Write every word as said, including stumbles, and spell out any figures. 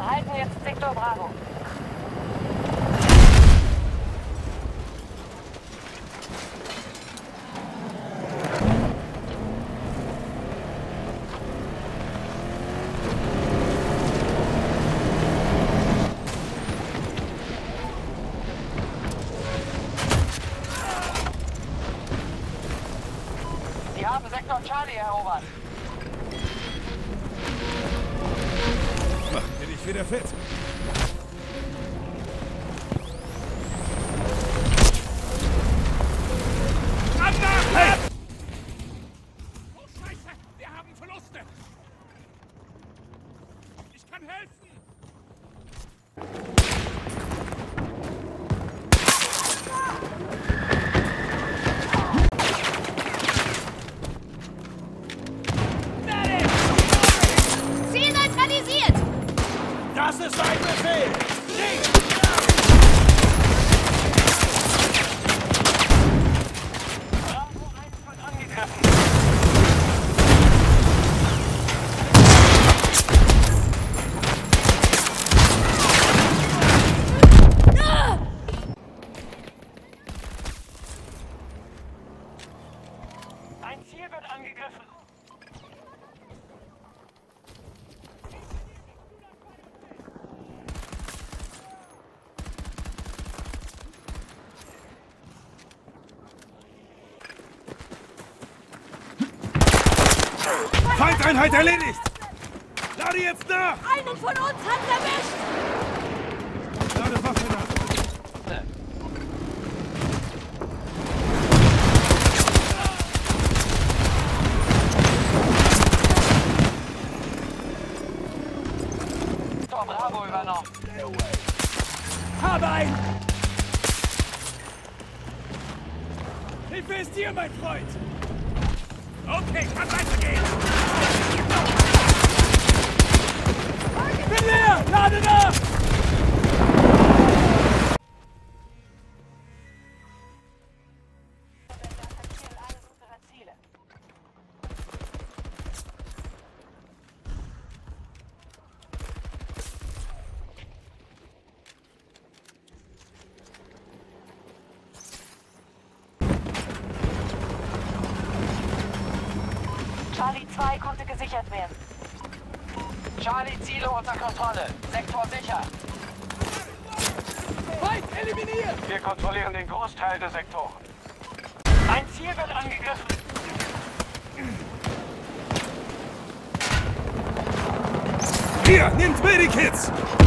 behalten jetzt Sektor Bravo. Sie haben Sektor Charlie erobert. Bin ich wieder fit? Hey! Oh Scheiße, wir haben Verluste. Ich kann helfen. Ziel neutralisiert! Das ist ein Befehl! Nicht! Bravo eins wird angegriffen. Ein Ziel wird angegriffen. Feindeinheit erledigt! Lade jetzt nach! Einen von uns hat's erwischt! Lade Waffe nach! Sektor Bravo übernommen. Habe einen! Hilfe ist hier, mein Freund! Okay, kann weitergehen! Bin leer! Lade nach! Attackieren eines unserer Ziele. Charlie zwei konnte gesichert werden. Charlie Ziele unter Kontrolle. Sektor sicher. Feind eliminiert! Wir kontrollieren den Großteil der Sektoren. Ein Ziel wird angegriffen. Hier, nehmt Medikits!